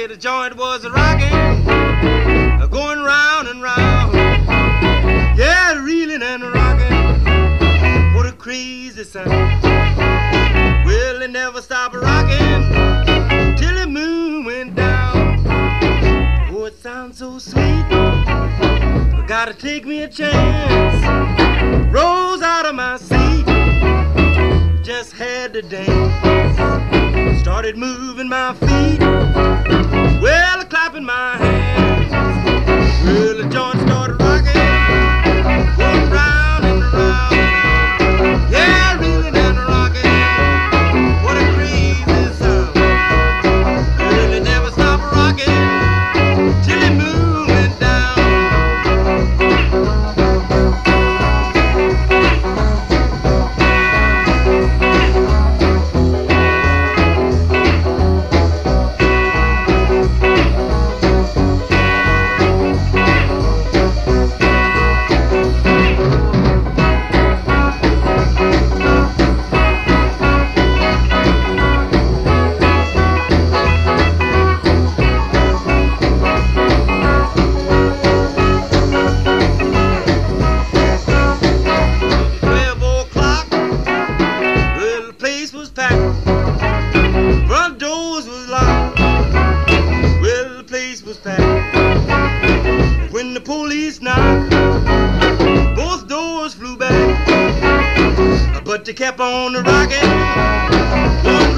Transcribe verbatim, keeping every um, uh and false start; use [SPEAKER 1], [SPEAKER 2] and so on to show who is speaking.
[SPEAKER 1] the joint was rocking, going round and round. Yeah, reeling and rocking, what a crazy sound. Well, it never stopped rocking till the moon went down. Oh, it sounds so sweet, I gotta take me a chance. Rose out of my seat, just had to dance. Started moving my feet, well, clapping my hands. Well, the joint started rocking, going round and round. Yeah, reeling and rocking, what a crazy sound. Well, it never stopped rocking till the moon went down. When the police knocked, both doors flew back, but they kept on rocking.